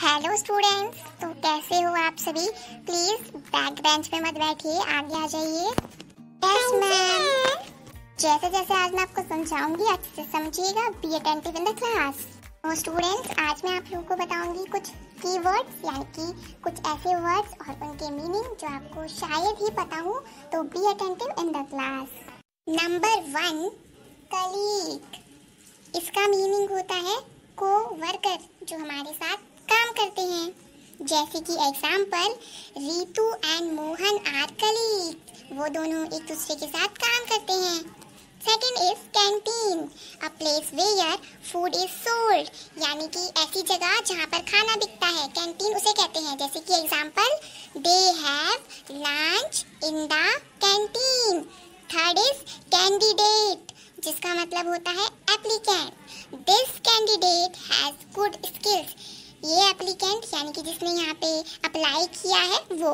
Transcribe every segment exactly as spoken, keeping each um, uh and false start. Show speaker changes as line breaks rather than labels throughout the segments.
Hello students, तो कैसे हो आप सभी। प्लीज बैक बेंच पे मत बैठिए, आगे आ जाइए। Yes ma'am. जैसे जैसे आज मैं आपको समझाऊंगी अच्छे से समझिएगा। Be attentive in the class. तो स्टूडेंट्स, आज मैं आप लोगों को बताऊंगी कुछ कीवर्ड्स, यानी कि कुछ ऐसे वर्ड्स और उनके मीनिंग जो आपको शायद ही पता हो। तो be attentive in the class. Number one, colleague. इसका मीनिंग होता है को वर्कर, जो हमारे साथ काम करते हैं। जैसे कि example, Ritu and Mohan are colleague. वो दोनों एक दूसरे के साथ काम करते हैं। Second is canteen, a place where food is sold, यानी कि ऐसी जगह जहाँ पर खाना बिकता है, कैंटीन उसे कहते हैं। जैसे कि example, they have lunch in the canteen. Third is candidate, जिसका मतलब होता है applicant. This candidate has good skills, ये एप्लीकेंट यानी कि जिसने यहाँ पे अप्लाई किया है वो।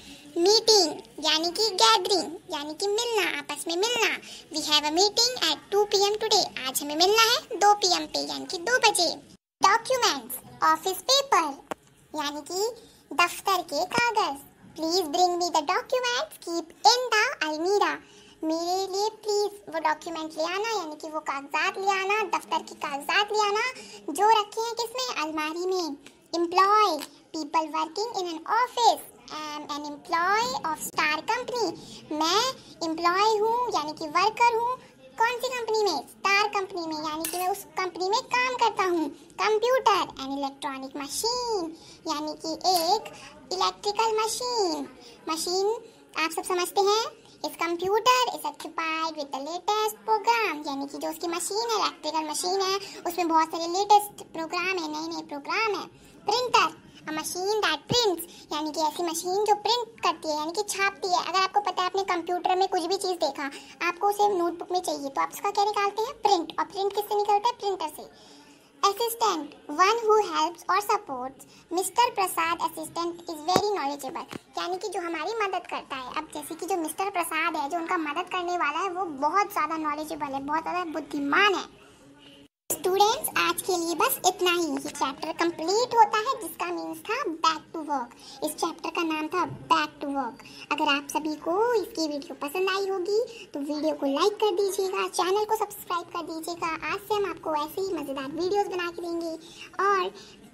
मीटिंग यानी कि गैदरिंग, यानी कि मिलना, आपस में मिलना। We have a meeting at two P M today, आज हमें मिलना है दो पी एम पे, यानी कि दो बजे। डॉक्यूमेंट्स, ऑफिस पेपर, यानी कि दफ्तर के कागज। Please bring me the documents, keep in the almirah, मेरे लिए प्लीज वो डॉक्यूमेंट ले आना, यानी कि वो कागजात ले आना, दफ्तर के कागजात ले आना जो रखे हैं किसमें, अलमारी में। Employee, people working in an office. I am an employee of star company, मैं एम्प्लॉय हूँ यानी कि वर्कर हूँ कौन सी कंपनी में, स्टार कंपनी में, यानी कि मैं उस कंपनी में काम करता हूँ। कंप्यूटर, एन इलेक्ट्रॉनिक मशीन, यानी कि एक इलेक्ट्रिकल मशीन। मशीन आप सब समझते हैं। इस computer is occupied with the latest program, यानी कि जो उसकी मशीन है, इलेक्ट्रिकल मशीन है, उसमें बहुत सारे लेटेस्ट प्रोग्राम है, नए नए प्रोग्राम है। Printer, a machine that prints, यानी कि ऐसी मशीन जो प्रिंट करती है, यानी कि छापती है। अगर आपको पता है, आपने कंप्यूटर में कुछ भी चीज़ देखा, आपको उसे नोटबुक में चाहिए, तो आप उसका क्या निकालते हैं, प्रिंट। और प्रिंट किससे निकलता है, प्रिंटर से। असिस्टेंट, वन हु हेल्प्स और supports. Mister Prasad assistant is very knowledgeable, यानी कि जो हमारी मदद करता है। अब जैसे कि जो मिस्टर प्रसाद है, जो उनका मदद करने वाला है, वो बहुत ज़्यादा नॉलेजेबल है, बहुत ज़्यादा बुद्धिमान है। स्टूडेंट्स, आज के लिए बस इतना ही। ये चैप्टर कंप्लीट होता है, जिसका मीन्स था बैक टू वर्क। इस चैप्टर का नाम था बैक टू वर्क। अगर आप सभी को इसकी वीडियो पसंद आई होगी तो वीडियो को लाइक कर दीजिएगा, चैनल को सब्सक्राइब कर दीजिएगा। आज से हम आपको ऐसे ही मज़ेदार वीडियोस बना के देंगे, और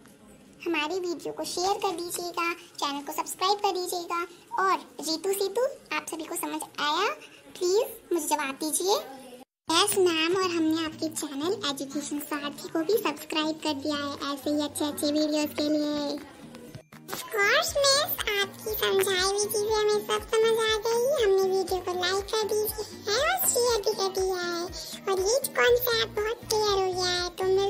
हमारी वीडियो को शेयर कर दीजिएगा, चैनल को सब्सक्राइब कर दीजिएगा। और रीतू सीतू, आप सभी को समझ आया? प्लीज़ मुझे जवाब दीजिए। यस मैम, और हमने आपके चैनल एजुकेशन साथी को भी सब्सक्राइब कर दिया है ऐसे ही अच्छे अच्छे वीडियोस के लिए। ऑफ कोर्स मिस, आपकी समझाई हुई चीजें हमें सब समझ आ गई। हमने वीडियो को लाइक कर दी है और शेयर भी कर दिया है, और ये कॉन्सेप्ट बहुत क्लियर हो गया है। तो